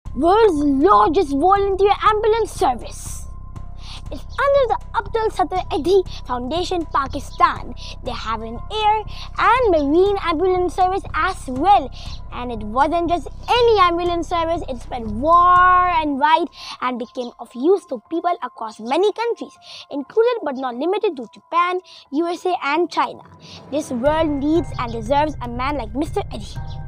world's largest volunteer ambulance service. It's under the Abdul Sattar Edhi Foundation, Pakistan. They have an air and marine ambulance service as well. And it wasn't just any ambulance service, it spread far and wide and became of use to people across many countries, included but not limited to Japan, USA and China. This world needs and deserves a man like Mr. Edhi.